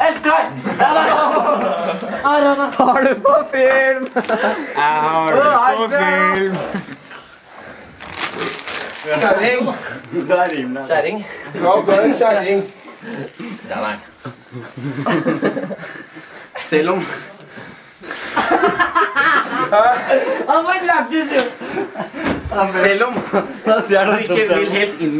Elsker! Har du på film? Jeg har det på film. Kjæring. Det er rimelig. Kjæring. Ja, du er en kjæring. Ja, nei. Selv om... Han var lættis, jo. Selv om du ikke vil helt inn.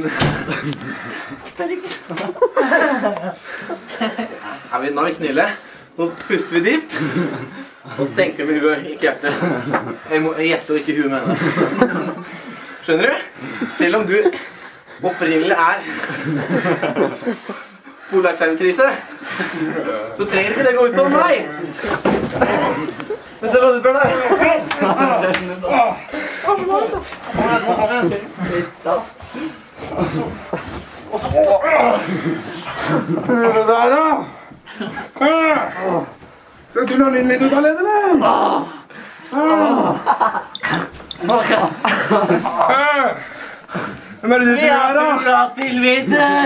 Nå er vi snille. Nå puster vi dypt. Og så tenker vi huet, ikke hjertet. Hjertet og ikke huet, mener jeg. Skjønner du? Selv om du opprinnelig er polakservitrise, så trenger ikke det gå ut over meg. Men se hva du bør der. Hva er det der, da? Skal du nå inn litt ut av ledet, eller? Hvem er det du tror er, da? Bra til vinter!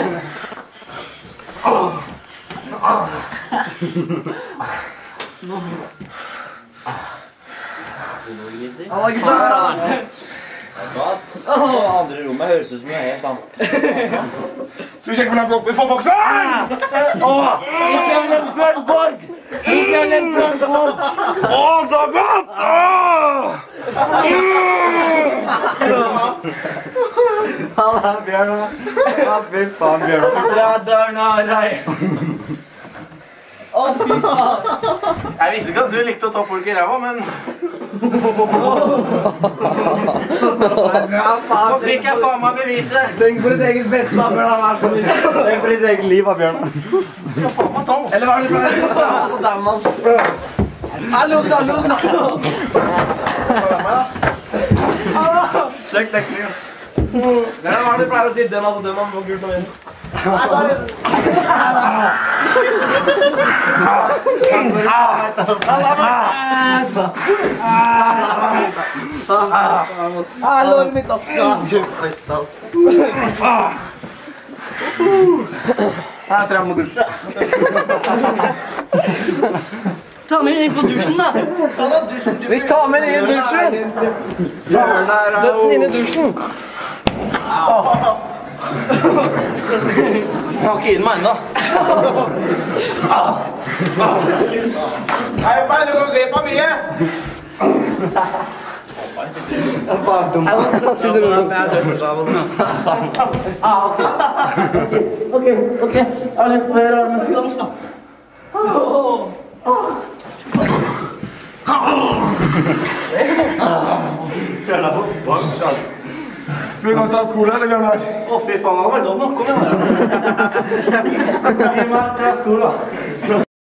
Halla, gutta! Andre rommet høres ut som noe helt annet. Skal vi sjekke hvordan det går opp i boksen? Ikke glem Bjørnborg! Ikke glem Bjørnborg! Så godt! Halla, Bjørn. Ja, fy faen, Bjørn. Jeg visste ikke at du likte å ta folk i ræva, men... Nå fikk jeg faen meg beviset. Tenk på ditt eget beste, da, Bjørn. Tenk på ditt eget liv, Bjørn. Skal faen meg ta oss. Eller hva er det for Hallo, da. Søk dekning. Hva er det du pleier å si? Døm han på gult og vind. Låret mitt, aska. Her tror jeg må dusje. Ta med inn på dusjen, da. Vi tar med den inn i dusjen. Døtt den inn i dusjen. Jeg har ikke inn meg enda. Nei, bare du går glipp av mye. Hva sitter du rundt? Ok. Jeg har lyst på mer armen. Skal vi gå til skole, eller Bjørnar? Å, fy faen, han var dum nå. Kom igjen, da. Gi meg til skole, da.